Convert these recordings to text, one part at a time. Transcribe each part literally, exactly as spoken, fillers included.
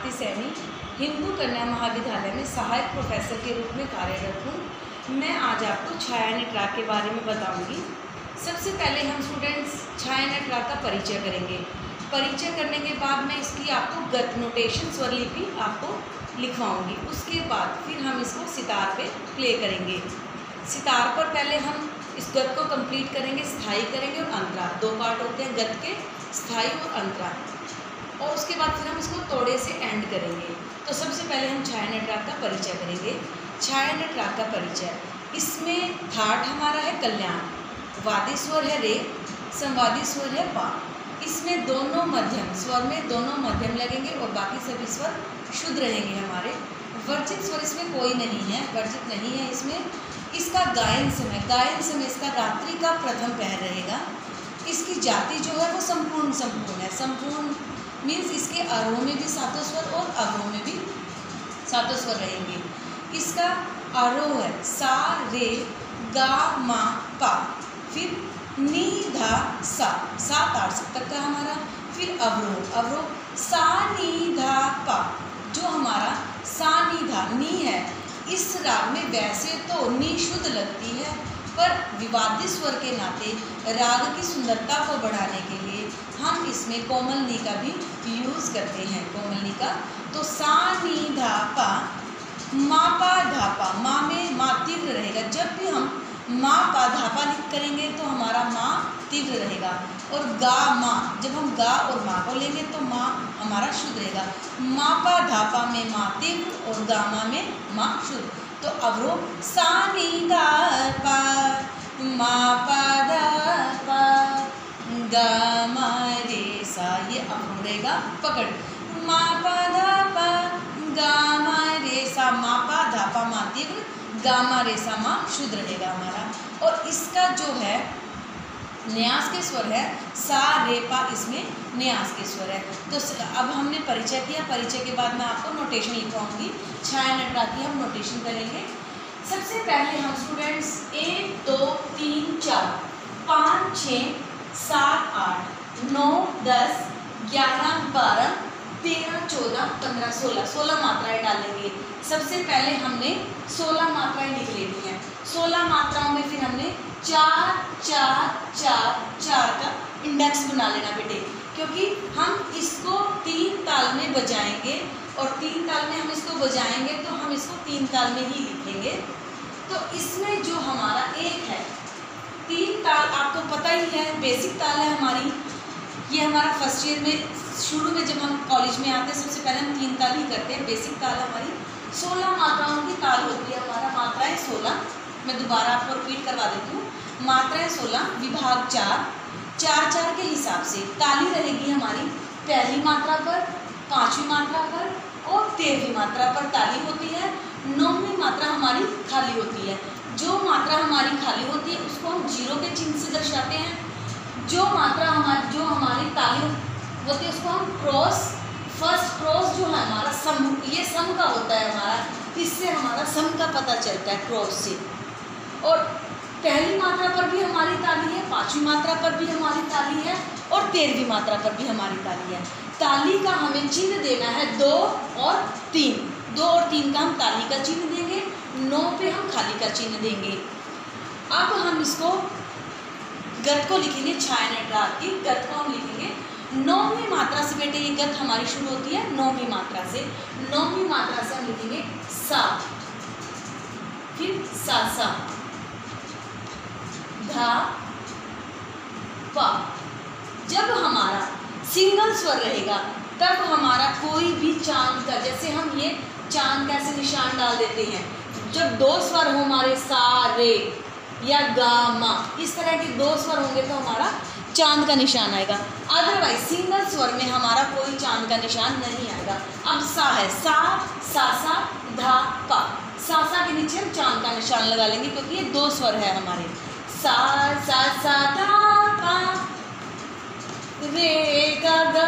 भारती सैनी हिंदू कन्या महाविद्यालय में सहायक प्रोफेसर के रूप में कार्यरत हूँ। मैं आज आपको छाया नटराग के बारे में बताऊंगी। सबसे पहले हम स्टूडेंट्स छाया नटराग का परिचय करेंगे। परिचय करने के बाद मैं इसकी आपको गत नोटेशन स्वरलिपि आपको लिखवाऊंगी। उसके बाद फिर हम इसको सितार पे प्ले करेंगे। सितार पर पहले हम इस गत को कंप्लीट करेंगे, स्थाई करेंगे और अंतरा। दो पार्ट होते हैं गत के, स्थाई और अंतरा। और उसके बाद फिर हम इसको तोड़े से एंड करेंगे। तो सबसे पहले हम छाया नटराग का परिचय करेंगे। छाया नटराग का परिचय, इसमें थाट हमारा है कल्याण, वादी स्वर है रे, संवादी स्वर है पा। इसमें दोनों मध्यम स्वर में दोनों मध्यम लगेंगे और बाकी सभी स्वर शुद्ध रहेंगे हमारे। वर्जित स्वर इसमें कोई नहीं है, वर्जित नहीं है इसमें। इसका गायन समय, गायन समय इसका रात्रि का प्रथम पहर रहेगा। इसकी जाति जो है वो संपूर्ण संपूर्ण है। संपूर्ण मीन्स इसके आरोह में भी सातों स्वर और अवरोह में भी सातों स्वर रहेंगे। इसका आरोह है सा रे गा मा पा, फिर नी धा सा, सात आठ तक का हमारा। फिर अवरोह, अवरोह सा नी धा पा, जो हमारा सा नी धा नी है। इस राग में वैसे तो नी शुद्ध लगती है, पर विवादित स्वर के नाते राग की सुंदरता को बढ़ाने के लिए हम इसमें कोमल नी का भी यूज़ करते हैं। कोमल नी का तो सा नी धा पा, मा पा धा पा, मा में मा तीव्र रहेगा। जब भी हम मा पा धा पा करेंगे तो हमारा मा तीव्र रहेगा। और गा मा, जब हम गा और मा को लेंगे तो मा हमारा शुद्ध रहेगा। मा पा धा पा में मा तीव्र और गा मा में मा शुद्ध। तो अवरोह सा नी धा पा, मा पा धा पा, गा मा रे सा, ये अवरोह रहेगा। पकड़ मा पा धा पा, गा मा रे सा, मा पा धा पा मा तीव्र, गा मा रे सा मा शुद्ध रहेगा हमारा। और इसका जो है न्यास के स्वर है सा रे पा, इसमें न्यास के स्वर है। तो अब हमने परिचय किया। परिचय के बाद मैं आपको नोटेशन लिखवाऊंगी। छाया नटराग की हम नोटेशन करेंगे। सबसे पहले हम स्टूडेंट्स एक दो तीन चार पाँच छः सात आठ नौ दस ग्यारह बारह तेरह चौदह पंद्रह सोलह सोलह मात्राएं डालेंगे। सबसे पहले हमने सोलह मात्राएं लिख लेनी है। सोलह मात्राओं में फिर हमने चार चार चार चार का इंडेक्स बना लेना बेटे, क्योंकि हम इसको तीन ताल में बजाएंगे और तीन ताल में हम इसको बजाएंगे तो हम इसको तीन ताल में ही लिखेंगे। तो इसमें जो हमारा एक है तीन ताल, आपको पता ही है बेसिक ताल है हमारी। ये हमारा फर्स्ट ईयर में शुरू में जब हम कॉलेज में आते हैं सबसे पहले हम तीन ताल ही करते हैं। बेसिक ताल हमारी सोलह मात्राओं की ताल होती है। हमारा मात्राएं सोलह, मैं दोबारा आपको रिपीट करवा देती हूँ। मात्राएं सोलह, विभाग चार, चार चार के हिसाब से ताली रहेगी हमारी पहली मात्रा पर, पांचवी मात्रा पर और तेरहवीं मात्रा पर ताली होती है। नौवीं मात्रा हमारी खाली होती है। जो मात्रा हमारी खाली होती है उसको हम जीरो के चिन्ह से दर्शाते हैं। जो मात्रा हमारी जो हमारी ताली होती है उसको हम क्रॉस, फर्स्ट क्रॉस जो है हमारा सम, ये सम का होता है हमारा, इससे हमारा सम का पता चलता है क्रॉस से। और पहली मात्रा पर भी हमारी ताली है, पांचवी मात्रा पर भी हमारी ताली है और तेरहवीं मात्रा पर भी हमारी ताली है। ताली का हमें चिन्ह देना है दो और तीन। दो और तीन का हम ताली का चिन्ह देंगे, नौ पे हम खाली का चिन्ह देंगे। अब हम इसको गत को लिखेंगे। छाया नटराग की गत को हम लिखेंगे नौवीं मात्रा से। बेटे ये गत हमारी शुरू होती है नौवीं मात्रा से। नौवीं मात्रा से हम लिखेंगे सा, फिर सा सा, धा पा। जब हमारा सिंगल स्वर रहेगा तब हमारा कोई भी चांद का, जैसे हम ये चांद का ऐसे निशान डाल देते हैं। जब दो स्वर हो हमारे सा रे या गा मा, इस तरह के दो स्वर होंगे तो हमारा चांद का निशान आएगा। अदरवाइज सिंगल स्वर में हमारा कोई चांद का निशान नहीं आएगा। अब सा है सा सा सा धा पा, सा सा के नीचे हम चांद का निशान लगा लेंगे क्योंकि ये दो स्वर है हमारे। सा सा सा धा पा, रे गा गा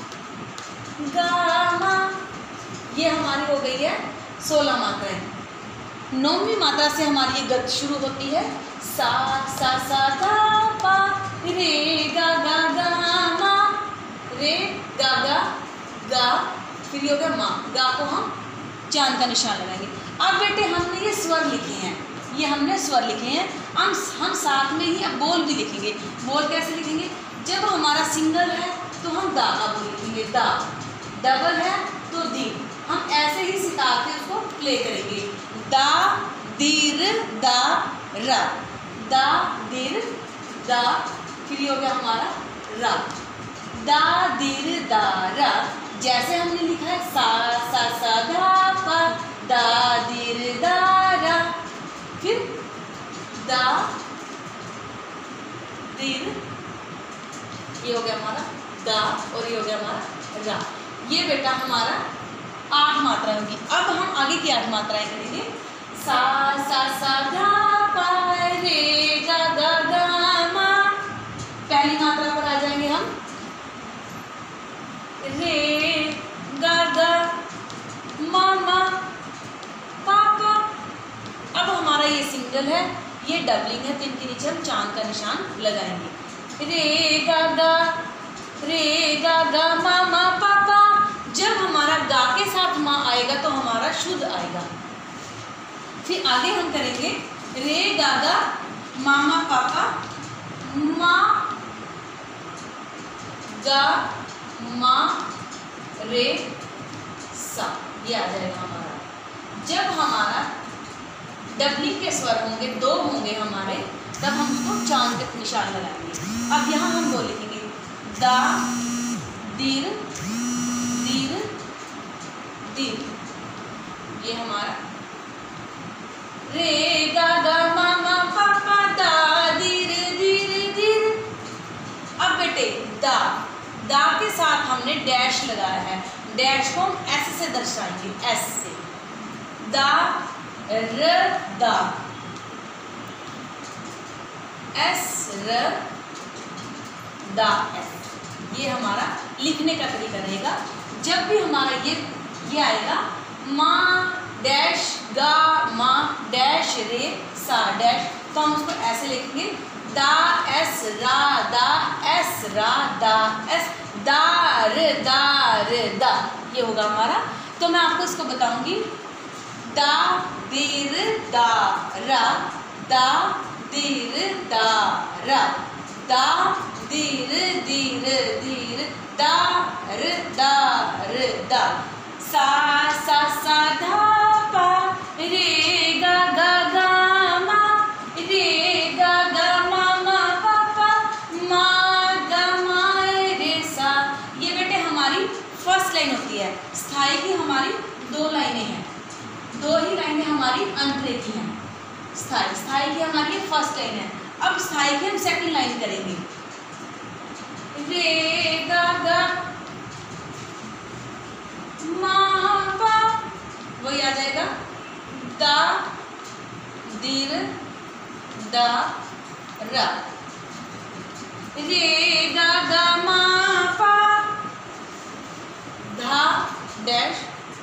गा मा, ये हमारी हो गई है सोलह मात्राएं। नौवीं मात्रा से हमारी ये गत शुरू होती है सा सा सा धा पा, रे गा गा गा मा, रे गा गा गा फिर ये हो गया माँ, गा को हम चांद का निशान लगाएंगे। अब बेटे हमने ये स्वर लिखे हैं, ये हमने स्वर लिखे हैं, हम हम साथ में ही अब बोल भी लिखेंगे। बोल कैसे लिखेंगे? जब हमारा सिंगल है तो हम दा का बोल लिखेंगे दा, डबल है तो दी। हम ऐसे ही सिखा के उसको प्ले करेंगे। दा दीर दा रा, दा दीर दा, फिर ये हो गया हमारा रा, दा दीर दा रा। जैसे हमने लिखा है सा सा सा धा पा, दा दीर दा रा, फिर दा दीर, ये हो गया हमारा दा और ये हो गया हमारा रा। ये बेटा हमारा आठ मात्राएं होगी। अब हम आगे की आठ मात्राएं करेंगे। सा सा सा धा पा रे गा गा गा मा। पहली मात्रा पर आ जाएंगे हम, रे गा गा मा मा पा पा। अब हमारा ये सिंगल है, ये डबलिंग है, तो इनके नीचे हम चांद का निशान लगाएंगे। रे गा गा रे गा गा मा मा पा पा। जब हमारा गा के साथ माँ आएगा तो हमारा शुद्ध आएगा। फिर आगे हम करेंगे रे गा गा मामा पापा मा गा मा रे सा, ये आ जाएगा हमारा। जब हमारा डबलिंग के स्वर होंगे, दो होंगे हमारे, तब हम उसको चांद के निशान लगाएंगे। अब यहाँ हम बोल लिखेंगे दा दीर दीर दीर, ये हमारा रे गा गा मा मा पा पा दा दीर दीर दीर। अब बेटे दा, दा के साथ हमने डैश लगाया है, डैश को हम एस से दर्शाएंगे, एस से। दा र दा, एस र दा एस, ये हमारा लिखने का तरीका रहेगा। जब भी हमारा ये ये आएगा माँ डैश गा माँ डैश रे सा डैश, तो हम उसको ऐसे लिखेंगे दा एस रा दा एस रा दा एस दा र दा र दा, ये होगा हमारा। तो मैं आपको इसको बताऊंगी। दा दीर दा रा, दा दीर दा रा, दा दीर दीर दीर दा र दा र दा। सा सा सा धा पा रे गा गा गा मा, रे गा गा मा मा पा पा मा गा मा रे सा। ये बेटे हमारी फर्स्ट लाइन होती है। स्थाई की हमारी दो लाइनें हैं, दो ही लाइनें हमारी अंतरे की हैं। स्थाई स्थाई की हमारी फर्स्ट लाइन है। अब स्थाई की हम सेकंड लाइन करेंगे। रे गा गा मा पा, वही आ जाएगा दा दीर दा रा, रे गा गा मा पा धा डैश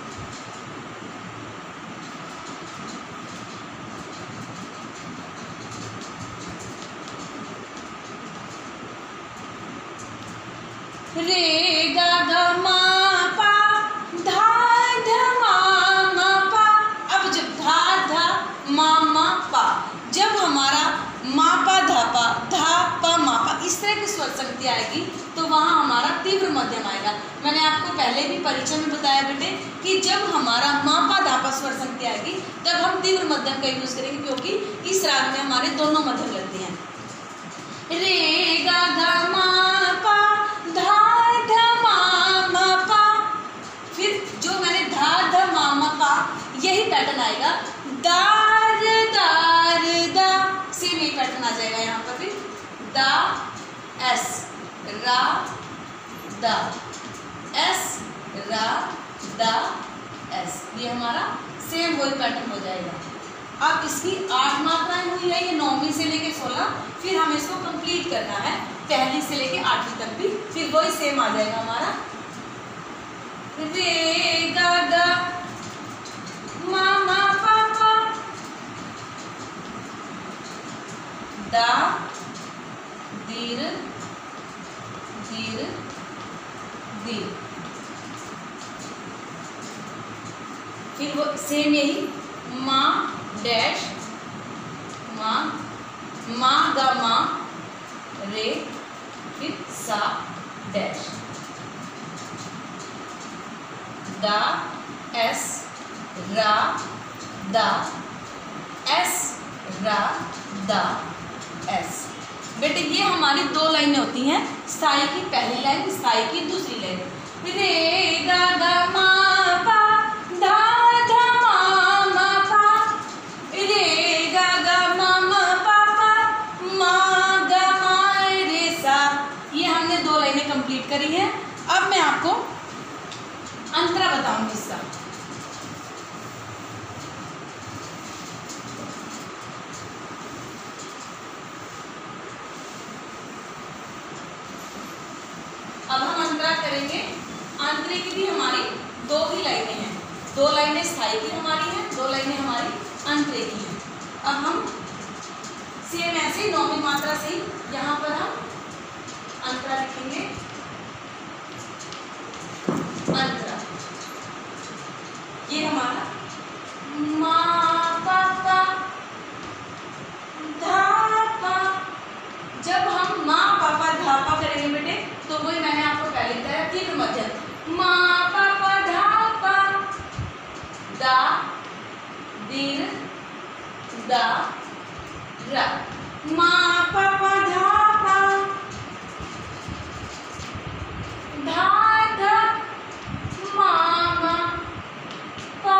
रे गा गा मा पा धा धा मा मा पा। अब जब धा धा मा मा पा, जब हमारा मा पा धा पा धा पा मा पा इस तरह की स्वर संगति आएगी तो वहाँ हमारा तीव्र मध्यम आएगा। मैंने आपको पहले भी परिचय में बताया बेटे कि जब हमारा मा पा धा पा स्वर संगति आएगी तब हम तीव्र मध्यम का यूज करेंगे, क्योंकि इस राग में हमारे दोनों मध्यम लगते हैं। रे गा गा मा पा धा धा मा मा पा, फिर जो मैंने धा धा मा मा पा यही पैटर्न आएगा। दार दार दा, सेम यही पैटर्न आ जाएगा यहाँ पर। फिर दा एस रा दा एस रा दा एस, ये हमारा सेम वही पैटर्न हो जाएगा। अब इसकी आठ मात्राएं हुई है, ये नौवीं से लेके सोलह, फिर हमें इसको कंप्लीट करना है पहली से लेके आठवीं तक भी, फिर वही सेम आ जाएगा हमारा। रे गा गा मा मा पा पा दा दीर दीर दीर, फिर वो सेम यही मा डैश मा मा गा मा रे फिर सा डैश दा एस रा दा एस रा दा एस। बेटे ये हमारी दो लाइनें होती हैं, स्थाई की पहली लाइन, स्थाई की दूसरी लाइन। रे गा गा मा पा धा धा मा मा पा रे गा गा मा मा पा पा मा गा मा रे सा। ये हमने दो लाइनें कंप्लीट करी हैं। अब मैं आपको अंतरा बताऊंगी इसका। अब हम अंतरा करेंगे। अंतरे की भी हमारी दो ही लाइनें हैं, दो लाइनें स्थाई की हमारी हैं, दो लाइनें हमारी अंतरे की हैं। अब हम सेम ऐसे नौवीं मात्रा से ही यहाँ पर हम अंतरा लिखेंगे। अंतरा ये हमारा मा पा पा धा पा। जब हम मा पापा धा पा करेंगे बेटे तो वही मैंने आपको पहले बताया तीव्र मध्यम मा पापा धा पा दा दीर दा रा मा पापा धा पा धा धा मा मा पा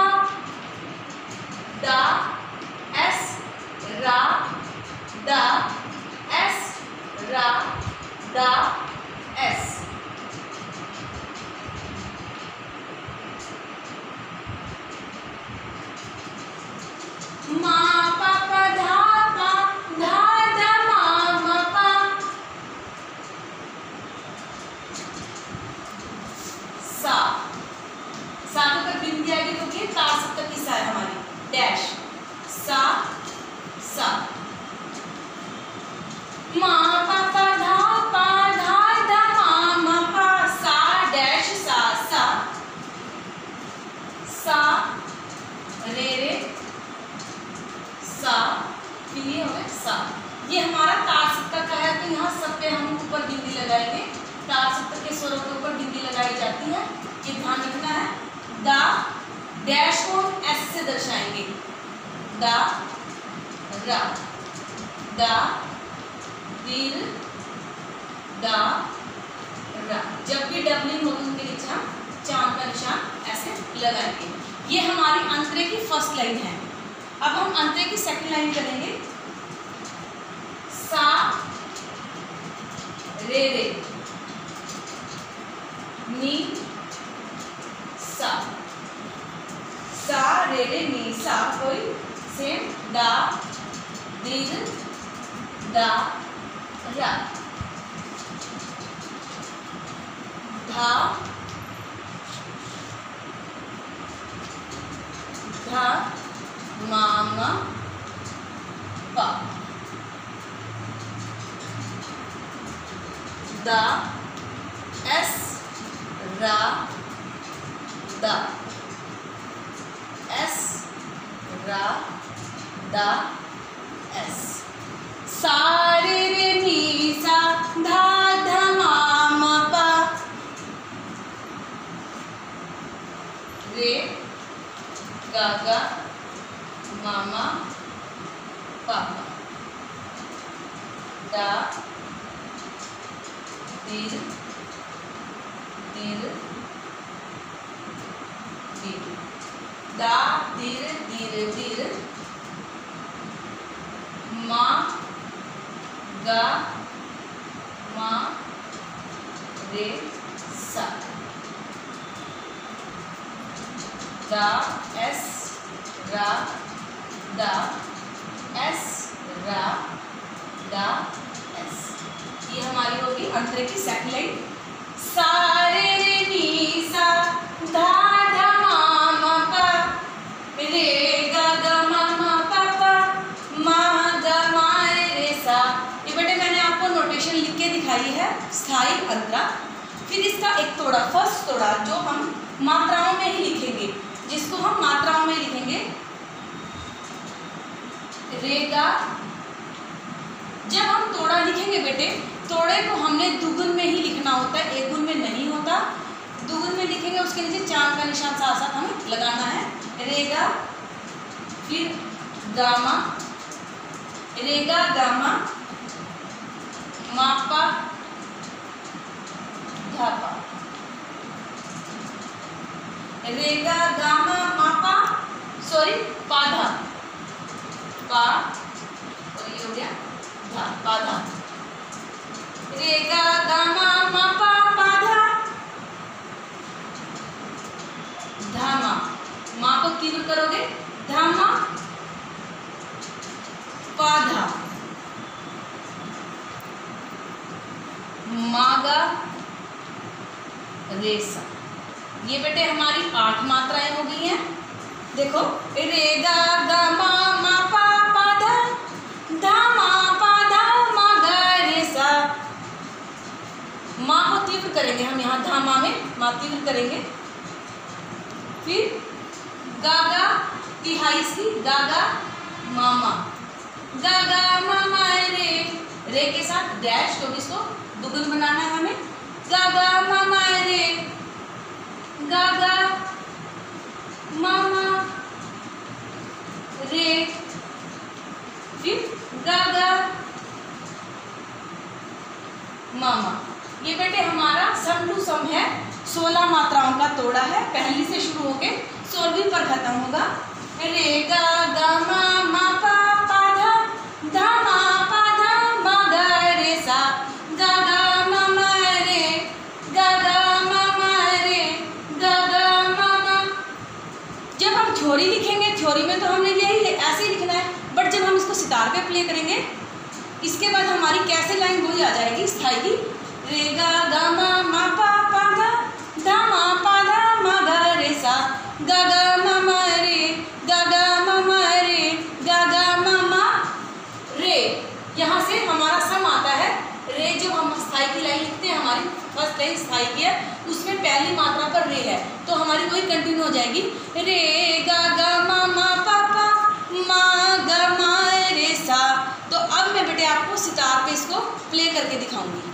दा एस रा दा एस रा दा एस। मा पापा धा पा धा धा मा मा पा सा। सा के ऊपर बिंदी आएगी तो ये ता सप्तक की सा है हमारी डैश सा सा। मा पापा धा पा धा धा मा मा पा सा डैश सा सा सा रे रे सा। फिर ये हो गया सा। ये हमारा तार सप्तक का है तो यहाँ सब पे हम ऊपर बिंदी लगाएंगे। तार सप्तक के स्वरों के ऊपर बिंदी लगाई जाती है, ये ध्यान रखना है। दा डैश को एस से दर्शाएंगे दा रा दा दीर दा रा। जब भी डबलिंग होगी उनके नीचे हम चांद का निशान ऐसे लगाएंगे। ये हमारी अंतरे की फर्स्ट लाइन है। अब हम अंतरे की सेकंड लाइन करेंगे। सा रे रे नी सा सा रे रे नी सा। कोई सेम दा दीर दा रा धा धा मा मा पा दा एस रा दा एस रा दा एस। सा रे रे नी सा धा धा मा मा पा रे गा गा मा मा पा दा दीर दीर दीर दा दीर दीर दीर मा गा मा रे सा दा एस रा दा एस रा दा एस। ये हमारी होगी अंतरे की सेकंड लाइन। सा रे रे नी सा धा धा मा मा पा रे गा गा मा मा पा पा मा गा मा रे सा। ये बेटे मैंने आपको नोटेशन लिख के दिखाई है स्थाई अंतरा। फिर इसका एक तोड़ा फर्स्ट तोड़ा जो हम मात्राओं में ही लिखेंगे, जिसको हम मात्राओं लिखेंगे बेटे, तोड़े को हमने दुगुन में ही लिखना होता है, एक गुण में नहीं होता। दुगुन में लिखेंगे, उसके नीचे चांद का निशान साथ साथ हमें लगाना है। रेगा, फिर गामा, रेगा गामा, मापा, धापा। रेगा गामा मापा, सॉरी पाधा, पा और ये हो गया धा, पाधा। रेगा गामा मापा पाधा, धामा। माँ को तीव्र करोगे, धामा, पाधा, मागा, रेसा। ये बेटे हमारी आठ मात्राएं हो गई हैं। देखो, रेगा गामा मापा पाधा, धामा पाधा मागा रेसा। माँ को तीव्र करेंगे हम यहाँ धामा में, माँ तीव्र करेंगे। फिर गागा तिहाई इसकी, गागा मामा, गागा मामा रे, रे के साथ डैश, क्योंकि इसको दुगुन बनाना है हमें। गागा मामा रे, गागा मामा रे, फिर गागा मामा। ये बेटे हमारा सम टू सम है, सोलह मात्राओं का तोड़ा है, पहली से शुरू होके सोलहवीं पर खत्म होगा। रे गा गा मा मा पा पा धा, धा मा पा धा मा गा रे सा, गा गा मा मा रे, गा गा मा मा रे, गा गा मा मा। जब हम थ्योरी लिखेंगे, थ्योरी में तो हमने यही ऐसे ही लिखना है, बट जब हम इसको सितार पे प्ले करेंगे, इसके बाद हमारी कैसे लाइन वही आ जाएगी स्थाई की। रे गा गा मा मा पा पा धा, धा मा पा धा मा गा रे सा, गा गा मा मा रे, गा गा मा मा रे, गा गा मा मा रे। यहाँ से हमारा सम आता है। रे जो हम स्थाई की लाइन लिखते हैं, हमारी फर्स्ट लाइन स्थाई की है, उसमें पहली मात्रा पर रे है, तो हमारी वही कंटिन्यू हो जाएगी। रे गा गा मा मा पा पा मा गा मा रे सा। तो अब मैं बेटे आपको सितार पे इसको प्ले करके दिखाऊंगी।